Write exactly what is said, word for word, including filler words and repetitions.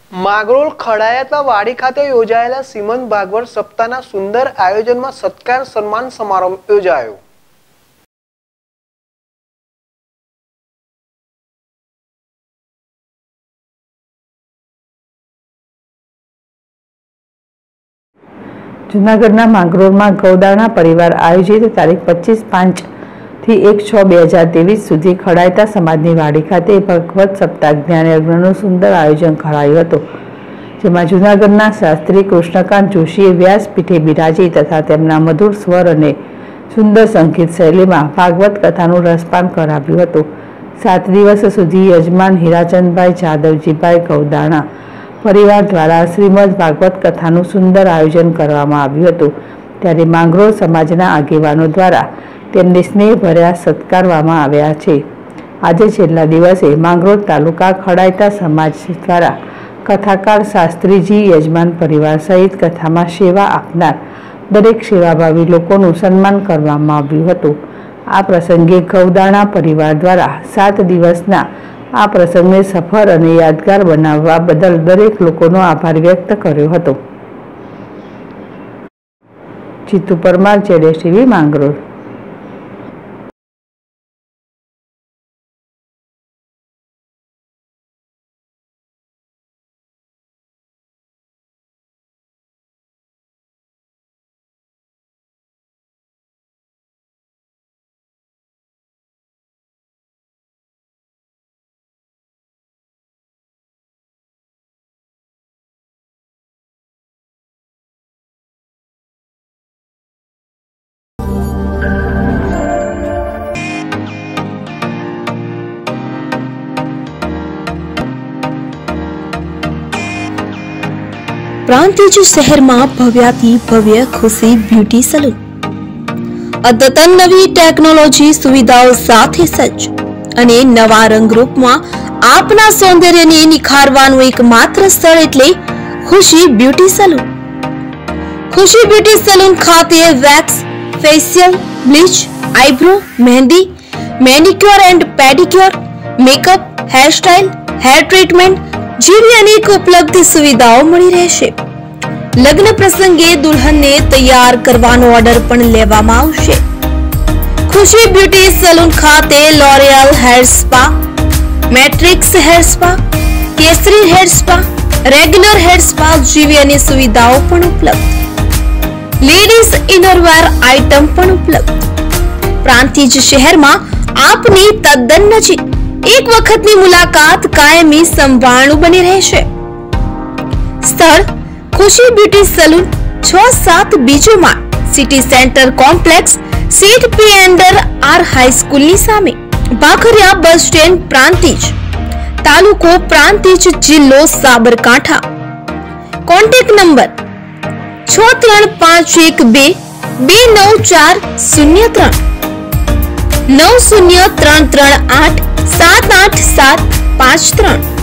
માંગરોળ ખડાયાતલા વાડી ખાતે યોજાયેલા શ્રીમદ ભાગવત સપ્તાહના સુંદર આયોજનમાં સત્કાર સન્માન સમારંભ યોજાયો। જૂનાગઢના માંગરોળમાં ગૌદાણા પરિવાર આયોજિત તારીખ પચીસ પાંચ થી એક છ બે હજાર ત્રેવીસ સુધી ખડાયતા સમાજની વાડી ખાતે ભગવત સપ્તાહ જ્ઞાન યજ્ઞનું સુંદર આયોજન કરાયું હતું, જેમાં જૂનાગઢના શાસ્ત્રી કૃષ્ણકાંત જોશીએ વ્યાસપીઠે બિરાજી તથા તેમના મધુર સ્વર અને સુંદર સંગીત શૈલીમાં ભાગવત કથાનું રસપાન કરાવ્યું હતું। સાત દિવસ સુધી યજમાન હીરાચંદભાઈ જાદવજીભાઈ ગૌદાણા પરિવાર દ્વારા શ્રીમદ ભાગવત કથાનું સુંદર આયોજન કરવામાં આવ્યું હતું, ત્યારે માંગરોળ સમાજના આગેવાનો દ્વારા તેમને સ્નેહભર્યા સત્કારવામાં આવ્યા છે। આજે છેલ્લા દિવસે માંગરોળ તાલુકા ખડાયતા સમાજ દ્વારા કથાકાર શાસ્ત્રીજી યજમાન પરિવાર સહિત કથામાં સેવા આપનાર દરેક સેવાભાવી લોકોનું સન્માન કરવામાં આવ્યું હતું। આ પ્રસંગે ગૌદાણા પરિવાર દ્વારા સાત દિવસના આ પ્રસંગને સફળ અને યાદગાર બનાવવા બદલ દરેક લોકોનો આભાર વ્યક્ત કર્યો હતો। જીતુ પરમાર, જેડેશ ટીવી, માંગરોળ। પ્રાંતિજ શહેરમાં ભવ્યાથી ભવ્ય ખુશી બ્યુટી સલૂન અદ્યતન નવી ટેકનોલોજી સુવિધાઓ સાથે સજ્જ અને નવા રંગરૂપમાં આપના સૌંદર્યને નિખારવાનું એકમાત્ર સ્થળ એટલે Khushi beauty salon. Khushi beauty salon ખાતે wax, facial, bleach, eyebrow, mehndi, manicure and pedicure, makeup, hairstyle, hair treatment જેવી અનેક ઉપલબ્ધ સુવિધાઓ મળી રહેશે। લગ્ન પ્રસંગે દુલ્હનને તૈયાર કરવાનો ઓર્ડર પણ લેવામાં આવશે। ખુશી બ્યુટી સલૂન ખાતે L'Oreal hair spa, matrix hair spa, કેસરી hair spa, regular hair spa જેવી અનેક સુવિધાઓ પણ ઉપલબ્ધ। લેડીઝ ઇનરવેર આઇટમ પણ ઉપલબ્ધ। પ્રાંતિજ શહેરમાં આપની તદ્દન નજીક એક વખતની મુલાકાત કાયમી સંભાળનું બની રહેશે। સ્થળ ખુશી બ્યુટી સલૂન, છ સાત બીજો માળ, સિટી સેન્ટર કોમ્પ્લેક્સ, સીટ પી અંડર આર હાઈસ્કૂલની સામે, ભાખરિયા બસ સ્ટેન્ડ, પ્રાંતિજ, તાલુકો પ્રાંતિજ, જિલ્લો સાબરકાંઠા। કોન્ટેક્ટ નંબર છ ત્રણ પાંચ એક બે બે નવ ચાર શૂન્ય ત્રણ, નવ શૂન્ય ત્રણ ત્રણ આઠ સાત આઠ સાત પાંચ ત્રણ।